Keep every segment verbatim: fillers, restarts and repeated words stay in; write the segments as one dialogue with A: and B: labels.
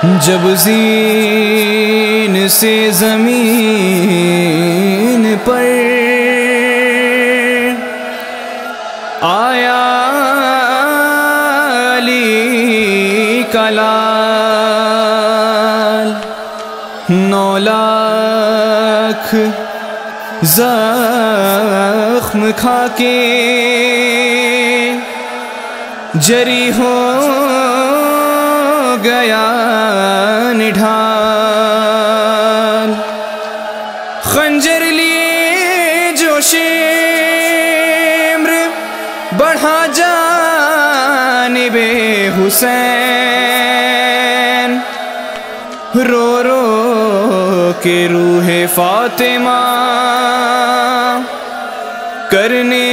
A: جب زین سے زمین پر آیا علی کا لال، نو لاکھ زخم کھا کے جری ہو گیا نڈھال، خنجر لیے جو شمر بڑھا جانب حسین، رو رو کے روح فاطمہ کرنے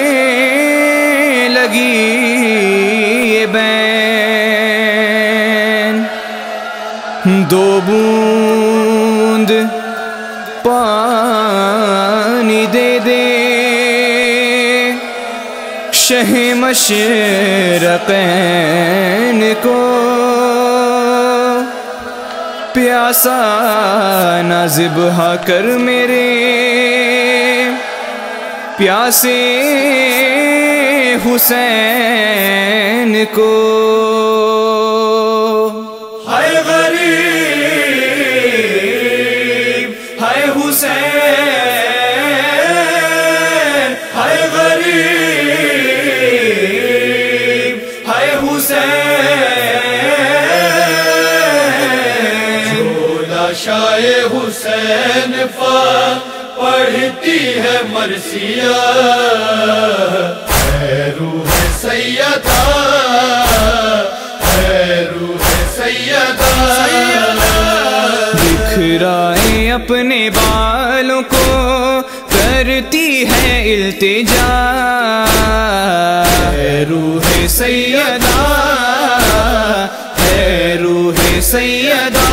A: لگی یہ بین، دو بوند پانی دے دے شہ مشرقین کو، پیاسا نہ ذبح کر میرے پیاسے حسین کو۔
B: ہائے غریب ہائے حسین، ہائے غریب ہائے حسین، جو لاشائے حسین پا پڑھتی ہے مرثیہ، اے روح سیدہ اے روح سیدہ،
A: بکھرائے اپنے بالوں کو کرتی ہے التجا،
B: اے روح سیدہ اے روح سیدہ،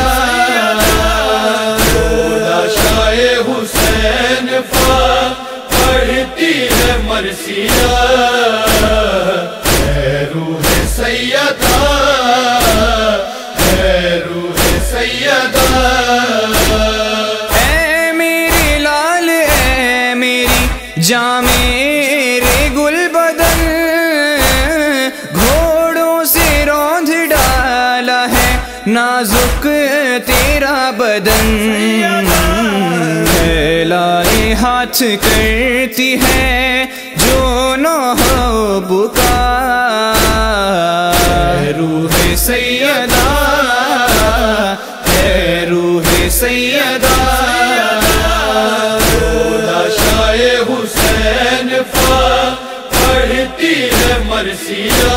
B: لاشائے حسین پا پڑھتی ہے مرثیہ، اے روح سیدہ اے روح سیدہ،
A: اے میرے لال اے میری جاں میرے گل بدن، گھوڑوں سے روندھ ڈالا ہے نازک تیرا بدن، لائے ہاتھ کرتی ہے جو نوح بکا،
B: اے روح سیدہ اے روح سیدہ، لاشائے حسین پا پڑھتی ہے مرثیہ،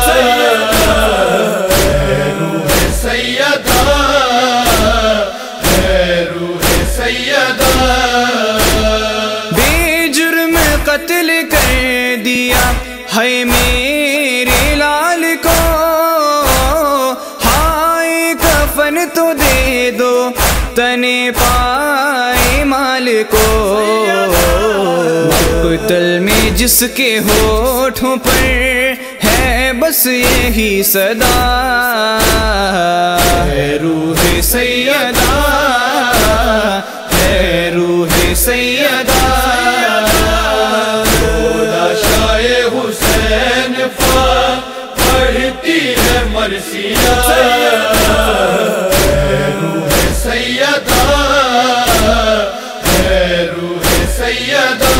B: اے روح سیدہ اے روح سیدہ،
A: بے جرم قتل کر دیا ہے میرے لال کو، ہائے کفن تو دے دو تنے پائے مال کو، مقتل میں جس کے ہونٹوں پر ہے بس یہی صدا،
B: اے روح سیدہ اے روح سیدہ، لاشائے حسین پا پڑھتی ہے مرثیہ، اے روح سیدہ اے روح سیدہ،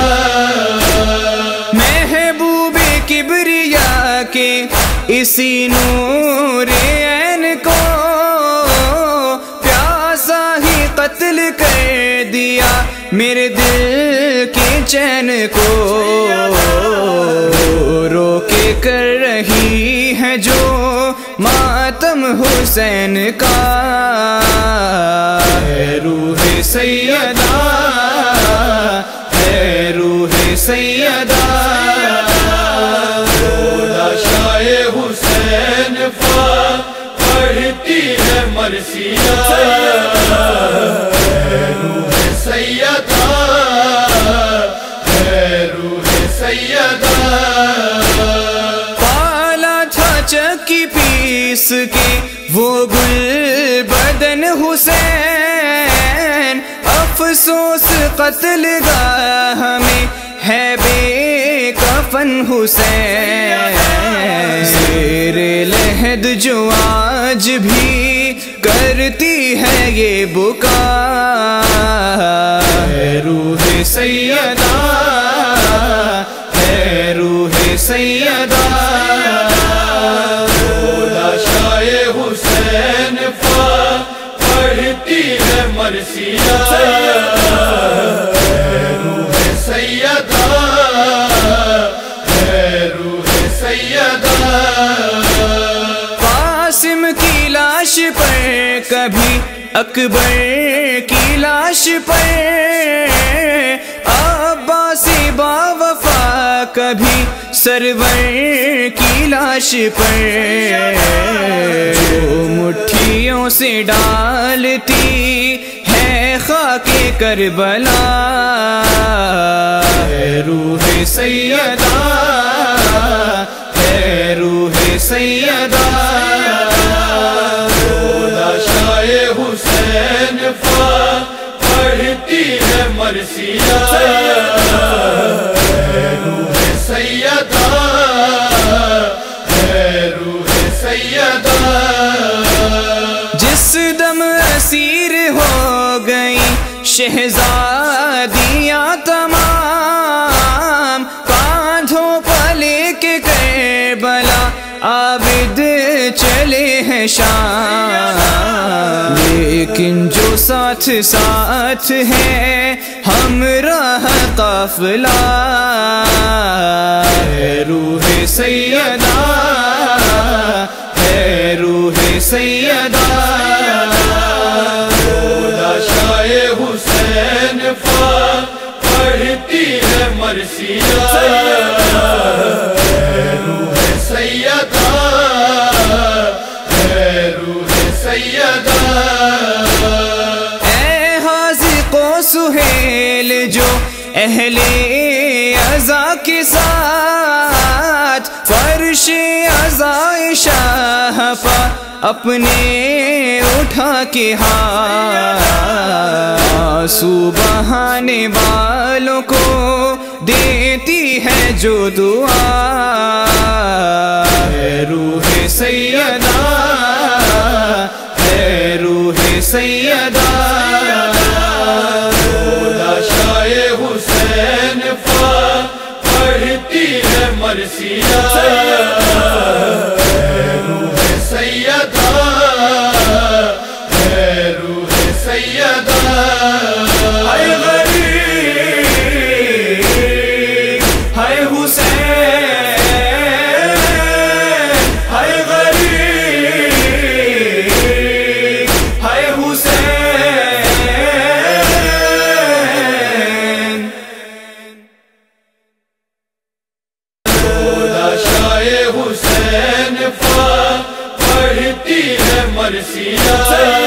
A: محبوب کبریا کے اسی نور عین کو پیاسا ہی قتل کر دیا میرے دل کے چین کو، رو کے کر رہی ہے جو ماتم حسین کا،
B: اے روح سیدہ اے روح سیدہ، لاشائے حسین پا پڑھتی ہے مرثیہ، اے روح سیدہ اے روح سیدہ،
A: پالا تھا چکی پیس کے وہ گل بدن بدن حسین، افسوس قتل گاہ میں ہے بے کفن حسین، زیر لحد جو آج بھی کرتی ہے یہ بکا، ہے روح سیدہ، ہے روح سیدہ،
B: لاشائے حسین پا پڑھتی ہے مرثیہ، ہے روح سیدہ، ہے روح سیدہ۔
A: قاسم کی لاش پر کبھی اکبر کی لاش پر، عباس با وفا کبھی سرور کی لاش پر، جو مٹھیوں سے ڈالتی ہے خاک کربلا، ہے روح سیدہ، ہے روح سیدہ،
B: لاشائے حسین پا پڑھتی ہے مرثیہ، ہے روح سیدہ، ہے روح سیدہ۔
A: جس دم اسیر ہو گئی شہزادیاں تمام، کاندھوں پر لے کے کربلا عابد چلے ہیں شام، لیکن جو ساتھ ساتھ ہے ہمراہ قافلہ، ہے روح سیدہ، ہے روح سیدہ،
B: لاشائے حسین پا پڑھتی ہے مرثیہ، ہے روح سیدہ، ہے روح سیدہ۔
A: اے حاذق و سہیل جو اہل عزا کے ساتھ فرش عزائے شاہ پا اپنے اٹھا کے ہاتھ، آنسو بہانے والوں کو دیتی ہے جو دعا، ہے روح سیدہ، ہے روح سیدہ،
B: لاشائے حسین پا پڑھتی ہے مرثیہ، ہے روح سیدہ، ہے روح سیدہ۔
A: ہائے غریب، ہائے حسین، ہائے غریب، ہائے حسین،
B: لاشائے حسین پا پڑھتی ہے مرثیہ،